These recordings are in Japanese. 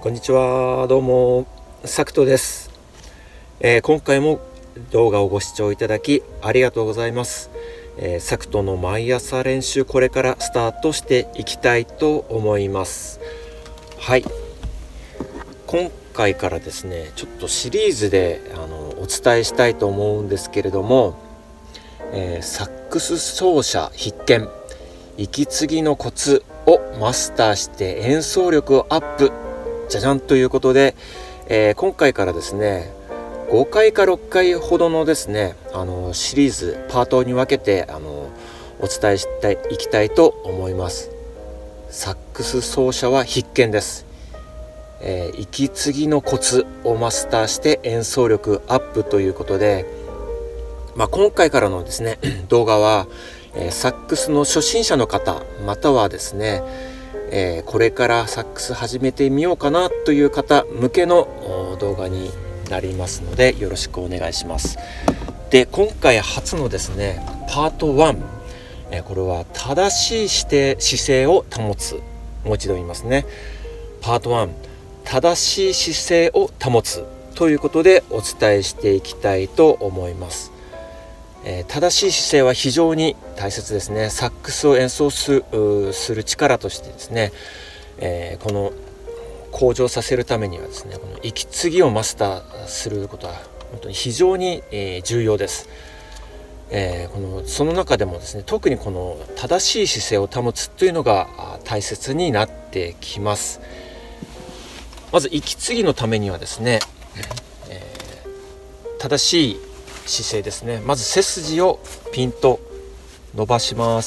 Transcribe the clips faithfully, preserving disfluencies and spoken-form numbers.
こんにちは、どうもサクトです、えー、今回も動画をご視聴いただきありがとうございます、えー、サクトの毎朝練習、これからスタートしていきたいと思います。はい、今回からですね、ちょっとシリーズであのお伝えしたいと思うんですけれども、えー、サックス奏者必見、息継ぎのコツをマスターして演奏力をアップ、じゃじゃんということで、えー、今回からですねごかいかろっかいほどのですねあのシリーズパートに分けてあのお伝えしていきたいと思います。サックス奏者は必見です。えー、息継ぎのコツをマスターして演奏力アップということで、まあ、今回からのですね動画は、えー、サックスの初心者の方、またはですね、えー、これからサックス始めてみようかなという方向けの動画になりますので、よろしくお願いします。で、今回初のですねパートワン、えー、これは正しい姿勢姿勢を保つ。もう一度言いますね。パートワン、正しい姿勢を保つということでお伝えしていきたいと思います。えー、正しい姿勢は非常に大切ですね。サックスを演奏する、する力としてですね、えー、この向上させるためにはですね、この息継ぎをマスターすることは本当に非常に、えー、重要です。えー、このその中でもですね、特にこの正しい姿勢を保つというのが大切になってきます。まず息継ぎのためにはですね、えー、正しい姿勢ですね。まず背筋をピンと伸ばします。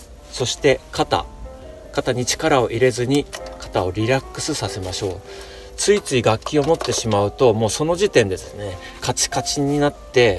そして肩肩に力を入れずに肩をリラックスさせましょう。ついつい楽器を持ってしまうと、もうその時点でですねカチカチになって、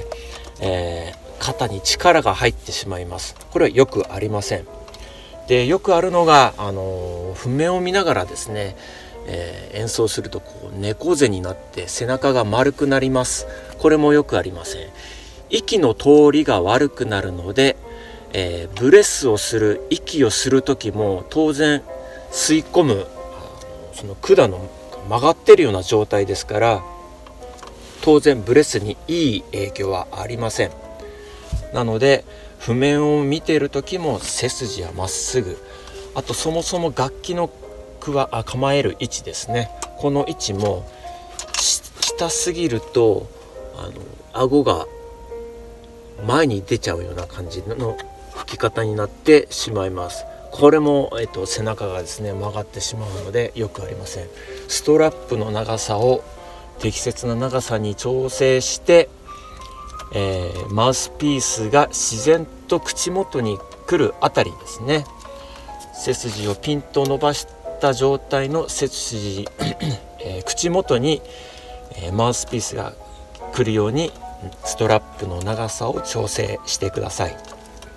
えー、肩に力が入ってしまいます。これはよくありません。で、よくあるのが、あのー、譜面を見ながらですね、えー、演奏するとこう猫背になって背中が丸くなります。これもよくありません。息の通りが悪くなるので、えー、ブレスをする息をする時も当然吸い込むその管の曲がってるような状態ですから、当然ブレスにいい影響はありません。なので譜面を見ている時も背筋はまっすぐ、あとそもそも楽器のあ構える位置ですね、この位置も下すぎるとあの顎が前に出ちゃうような感じの吹き方になってしまいます。これも、えっと、背中がですね曲がってしまうのでよくありません。ストラップの長さを適切な長さに調整して、えー、マウスピースが自然と口元に来るあたりですね、背筋をピンと伸ばした状態の背筋、えー、口元に、えー、マウスピースが来るようにストラップの長さを調整してください。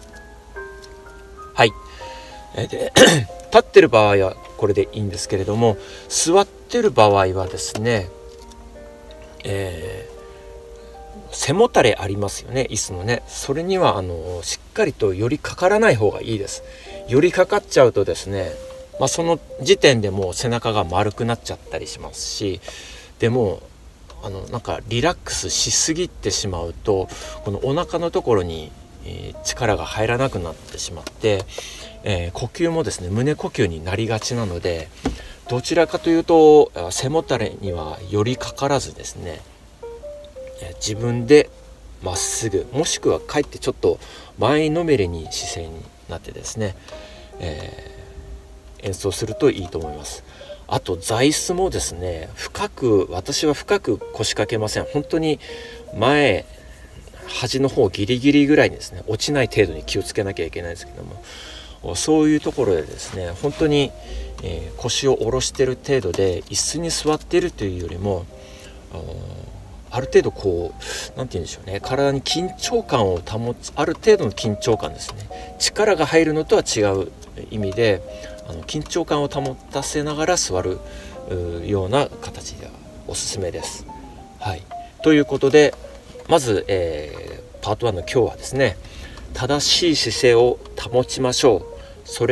はい。で立ってる場合はこれでいいんですけれども、座ってる場合はですね、えー、背もたれありますよね、椅子のね。それにはあのしっかりと寄りかからない方がいいです。寄りかかっちゃうとですね、まあ、その時点でもう背中が丸くなっちゃったりしますし、でもあのなんかリラックスしすぎてしまうと、このお腹のところに、えー、力が入らなくなってしまって、えー、呼吸もですね胸呼吸になりがちなので、どちらかというと背もたれには寄りかからずですね、えー、自分でまっすぐ、もしくはかえってちょっと前のめりに姿勢になってですね、えー、演奏するといいと思います。あと座椅子もですね、深く私は深く腰掛けません。本当に前端の方ギリギリぐらいにですね落ちない程度に気をつけなきゃいけないですけども、そういうところでですね本当に、えー、腰を下ろしている程度で椅子に座っているというよりも、ある程度こうなんて言うんでしょうね、体に緊張感を保つ、ある程度の緊張感ですね、力が入るのとは違う意味で、あの緊張感を保たせながら座るような形でおすすめです。はい、ということでまず、えー、パートワンの今日はですね、正しい姿勢を保ちましょう。それが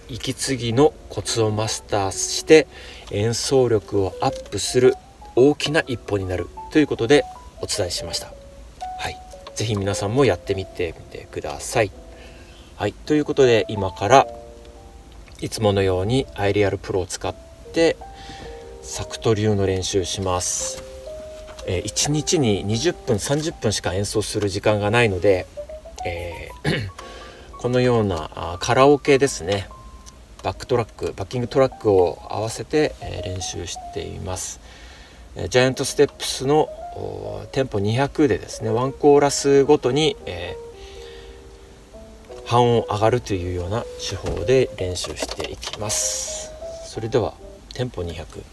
息継ぎのコツをマスターして演奏力をアップする大きな一歩になるということでお伝えしました。はい、ぜひ皆さんもやってみてみてください。はい、ということで今からいつものようにアイリアルプロを使ってサクト流の練習します。えー、いちにちににじゅっぷんさんじゅっぷんしか演奏する時間がないので、えー、このようなあカラオケですね、バックトラックバッキングトラックを合わせて、えー、練習しています。えー、ジャイアントステップスのテンポにひゃくでですね、ワンコーラスごとに、えー、半音上がるというような手法で練習していきます。それではテンポにひゃく。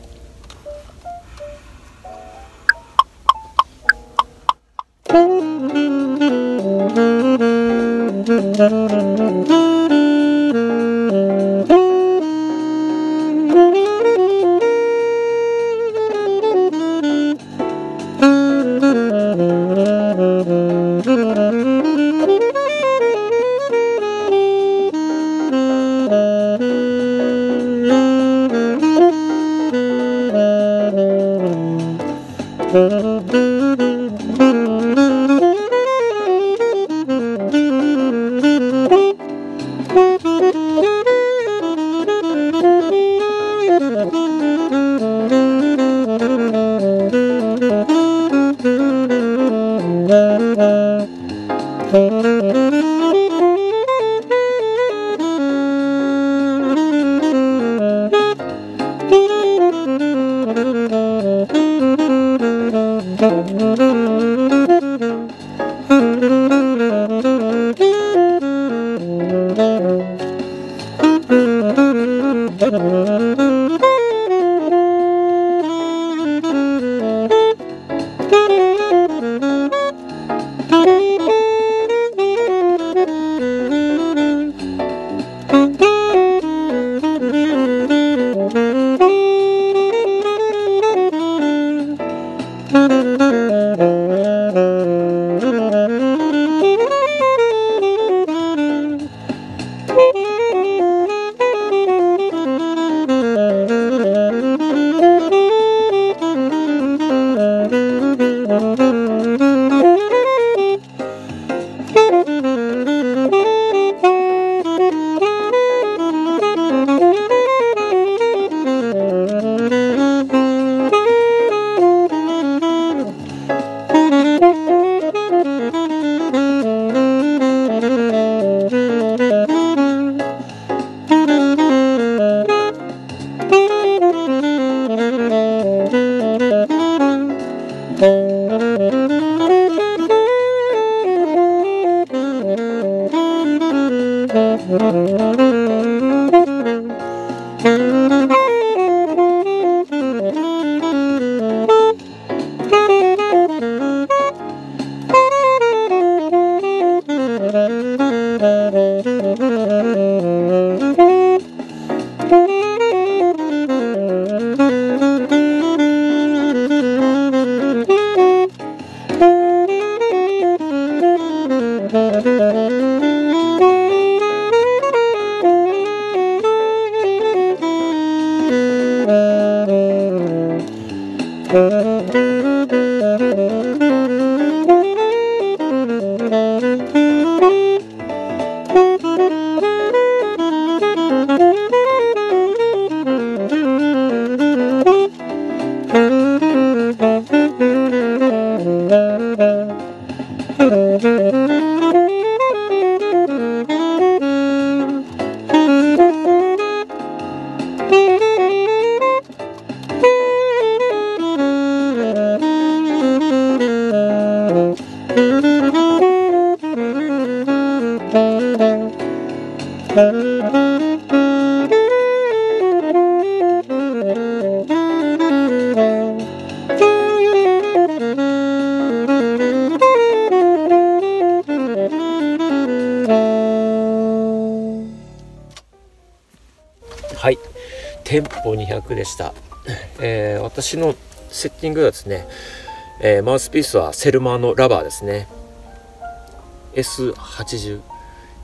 はい、テンポにひゃくでした。えー、私のセッティングはですね、えー、マウスピースはセルマーのラバーですね。エスはちじゅう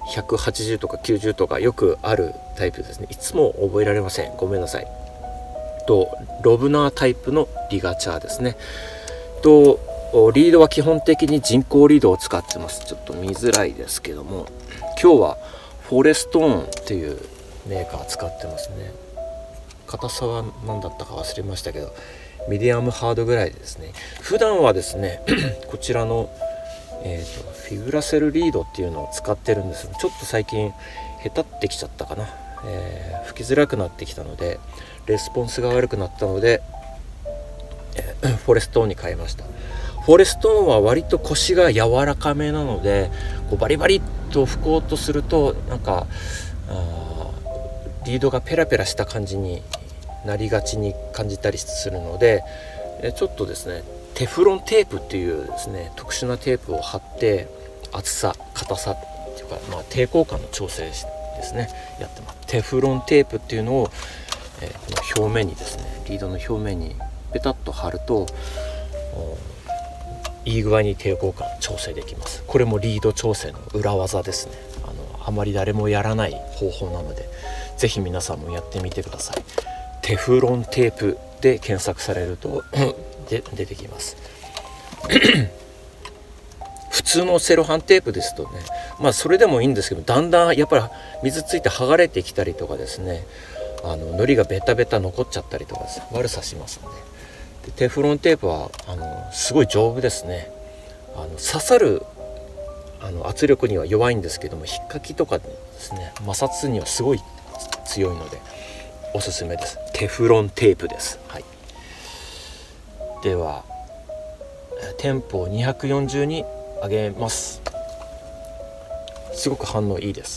ひゃくはちじゅうとかきゅうじゅうとかよくあるタイプですね。いつも覚えられません、ごめんなさい。とロブナータイプのリガチャーですね。とリードは基本的に人工リードを使ってます。ちょっと見づらいですけども、今日はフォレストーンっていうメーカー使ってますね。硬さは何だったか忘れましたけど、ミディアムハードぐらいですね。普段はですねこちらの、えーと、フィブラセルリードっていうのを使ってるんですが、ちょっと最近下手ってきちゃったかな、えー、吹きづらくなってきたので、レスポンスが悪くなったので、えー、フォレストーンに変えました。フォレストーンは割と腰が柔らかめなので、こうバリバリっと吹こうとするとなんかあリードがペラペラした感じになりがちに感じたりするので、えちょっとですねテフロンテープっていうですね特殊なテープを貼って厚さ硬さっていうか、まあ、抵抗感の調整ですねやってます。テフロンテープっていうのを、えー、この表面にですねリードの表面にペタッと貼るといい具合に抵抗感調整できます。これもリード調整の裏技ですね。あのあまり誰もやらない方法なので、ぜひ皆さんもやってみてください。テフロンテープで検索されるとで出てきます普通のセロハンテープですとね、まあそれでもいいんですけど、だんだんやっぱり水ついて剥がれてきたりとかですね、あの糊がベタベタ残っちゃったりとかです、ね、悪さしますので、でテフロンテープはあのすごい丈夫ですね。あの刺さるあの圧力には弱いんですけども、引っかきとかですね摩擦にはすごい強いのでおすすめです。テフロンテープです。はい、ではテンポをにひゃくよんじゅうに上げます。すごく反応いいです。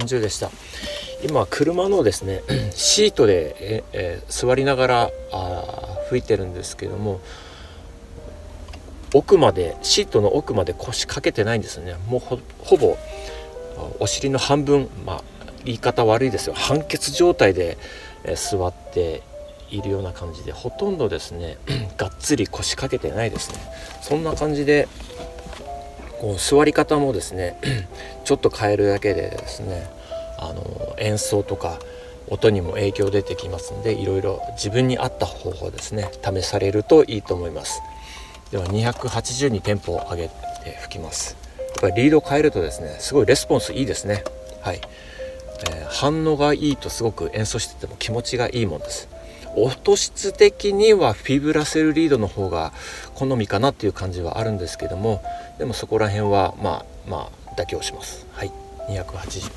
さんじゅうでした。今車のですねシートで、ええー、座りながらあ吹いてるんですけども、奥までシートの奥まで腰掛けてないんですよね。もう ほ, ほぼお尻の半分、まあ言い方悪いですよ、半ケツ状態で、えー、座っているような感じで、ほとんどですねがっつり腰掛けてないですね。そんな感じでこう座り方もですねちょっと変えるだけでですね、あの演奏とか音にも影響出てきますので、いろいろ自分に合った方法ですね試されるといいと思います。ではにひゃくはちじゅうにテンポを上げて吹きます。やっぱりリードを変えるとですねすごいレスポンスいいですね。はい、えー、反応がいいとすごく演奏してても気持ちがいいもんです。音質的にはフィブラセルリードの方が好みかなっていう感じはあるんですけども、でもそこら辺はまあまあ妥協します。はい、にひゃくはちじゅう。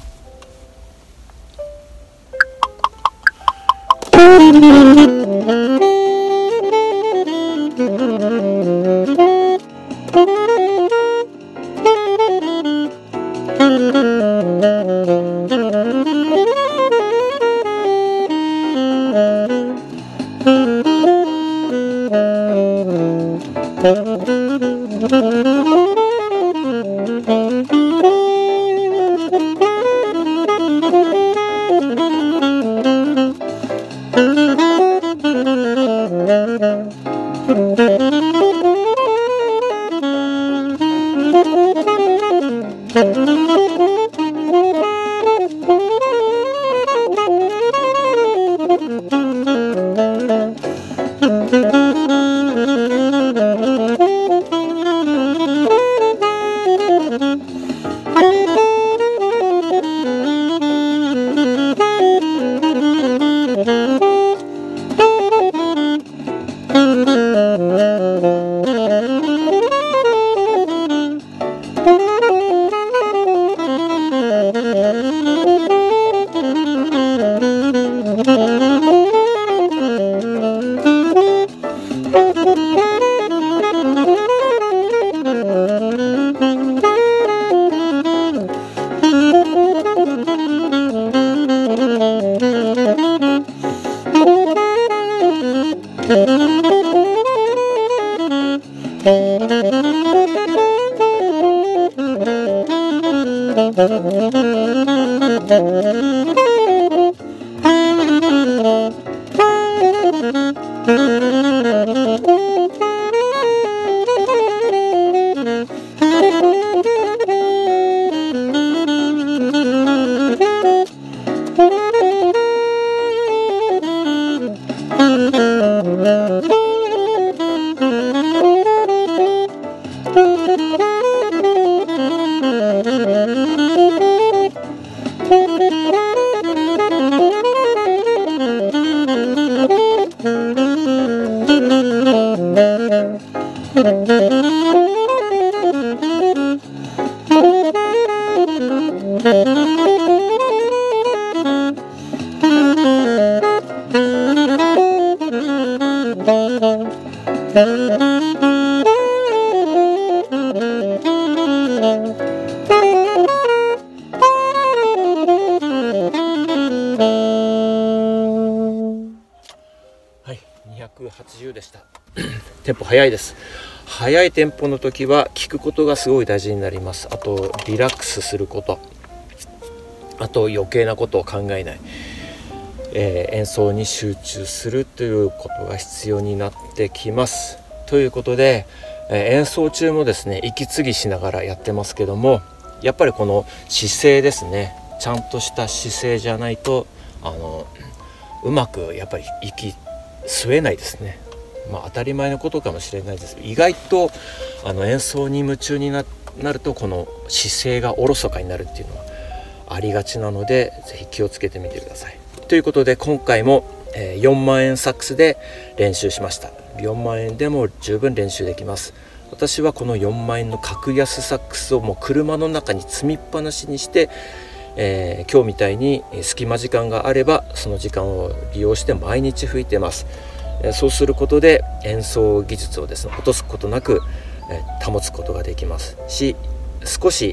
はい、にひゃくはちじゅうでした。テンポ速いです。速いテンポの時は聞くことがすごい大事になります。あとリラックスすること、あと余計なことを考えない、えー、演奏に集中するということが必要になってきます。ということで、えー、演奏中もですね息継ぎしながらやってますけども、やっぱりこの姿勢ですね、ちゃんとした姿勢じゃないとあのうまくやっぱり息吸えないですね。まあ当たり前のことかもしれないですけど、意外とあの演奏に夢中に な, なるとこの姿勢がおろそかになるっていうのはありがちなので、ぜひ気をつけてみてください。ということで今回もよんまんえんサックスで練習しました。よんまんえんでも十分練習できます。私はこのよんまんえんの格安サックスをもう車の中に積みっぱなしにして、えー、今日みたいに隙間時間があればその時間を利用して毎日吹いてます。えー、そうすることで演奏技術をですね落とすことなく、えー、保つことができますし、少し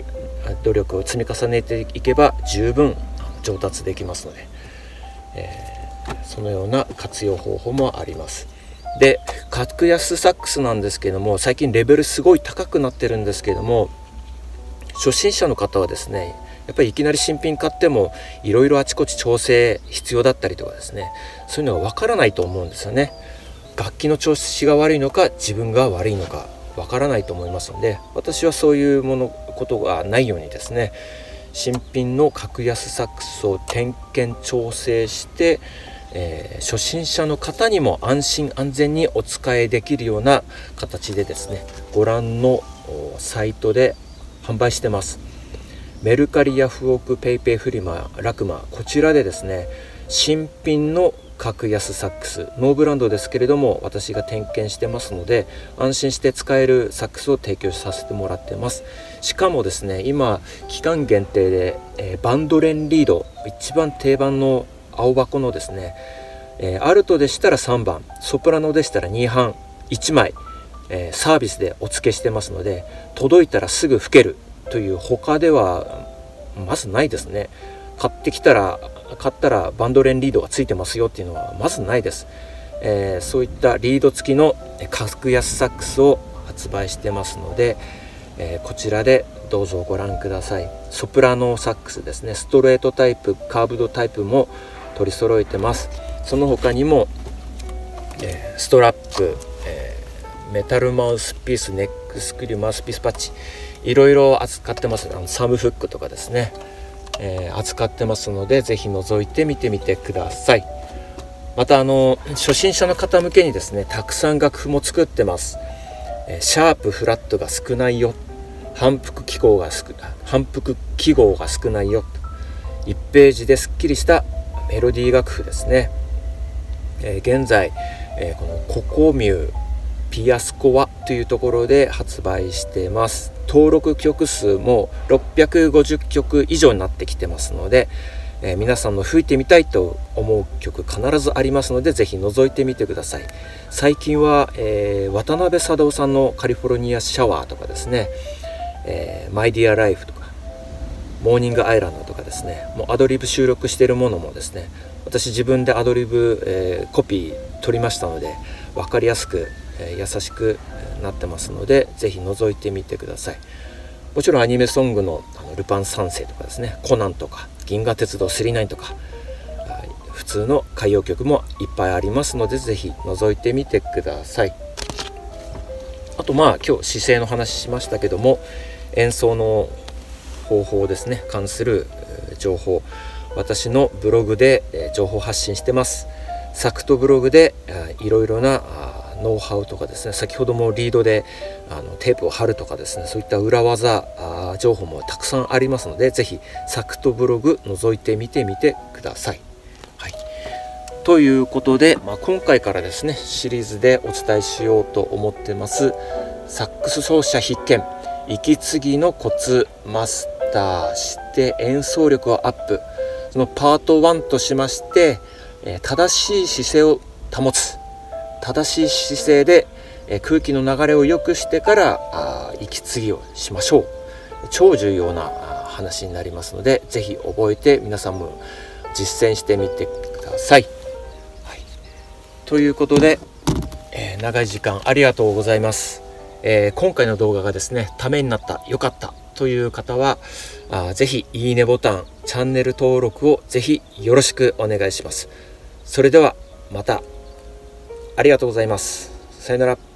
努力を積み重ねていけば十分上達できますので、えー、そのような活用方法もあります。で、格安サックスなんですけども、最近レベルすごい高くなってるんですけども、初心者の方はですね、やっぱりいきなり新品買ってもいろいろあちこち調整必要だったりとかですね、そういうのがわからないと思うんですよね。楽器の調子が悪いのか自分が悪いのかわからないと思いますので、私はそういうものことがないようにですね、新品の格安サックスを点検調整して、えー、初心者の方にも安心安全にお使いできるような形でですね、ご覧のサイトで販売してます。メルカリ、ヤフオク、ペイペイフリマ、ラクマ、こちらでですね、新品の格安サックス、ノーブランドですけれども私が点検してますので、安心して使えるサックスを提供させてもらってます。しかもですね、今期間限定で、えー、バンドレンリード、一番定番の青箱のですね、えー、アルトでしたらさんばん、ソプラノでしたらにばんいちまい、えー、サービスでお付けしてますので、届いたらすぐ吹けるという他ではまずないですね。買ってきたら買ったらバンドレンリードがついてますよっていうのはまずないです。えー、そういったリード付きの格安サックスを発売してますので、えー、こちらでどうぞご覧ください。ソプラノサックスですね、ストレートタイプ、カーブドタイプも取り揃えてます。その他にも、えー、ストラップ、えー、メタルマウスピース、ネックスクリュー、マウスピースパッチ、いろいろ扱ってます。あのサムフックとかですね、えー、扱ってますので、ぜひ覗いてみてみてください。またあの初心者の方向けにですね、たくさん楽譜も作ってます。えー、シャープフラットが少ないよ、反復記号が少反復記号が少ないよ、いちページですっきりしたメロディー楽譜ですね。えー、現在、えー、このココミューピアスコアというところで発売しています。登録曲数もろっぴゃくごじゅっきょく以上になってきてますので、えー、皆さんの吹いてみたいと思う曲必ずありますので、ぜひ覗いてみてください。最近は、えー、渡辺貞夫さんのカリフォルニアシャワーとかですね、えー、マイディアライフとかモーニングアイランドとかですね、もうアドリブ収録しているものもですね、私自分でアドリブ、えー、コピー取りましたので、分かりやすく、えー、優しくなってますので、ぜひ覗いてみてください。もちろんアニメソング の, あのルパン三世とかですね、コナンとか銀河鉄道さんじゅうきゅうとか、普通の歌謡曲もいっぱいありますので、ぜひ覗いてみてください。あとまあ今日姿勢の話しましたけども、演奏の方法ですね、関する情報、私のブログで情報発信してます。サクトブログでいろいろなノウハウとかですね、先ほどもリードであのテープを貼るとかですね、そういった裏技情報もたくさんありますので、ぜひサクトブログ覗いてみてみてください。はい、ということで、まあ、今回からですねシリーズでお伝えしようと思ってますサックス奏者必見、息継ぎのコツマスターして演奏力をアップ、そのパートワンとしまして、えー、正しい姿勢を保つ、正しい姿勢で、えー、空気の流れを良くしてからあ息継ぎをしましょう。超重要な話になりますので、ぜひ覚えて皆さんも実践してみてください。はい、ということで、えー、長い時間ありがとうございます。えー、今回の動画がですねためになった、良かったという方はあぜひいいねボタン、チャンネル登録をぜひよろしくお願いします。それではまた。ありがとうございます。さよなら。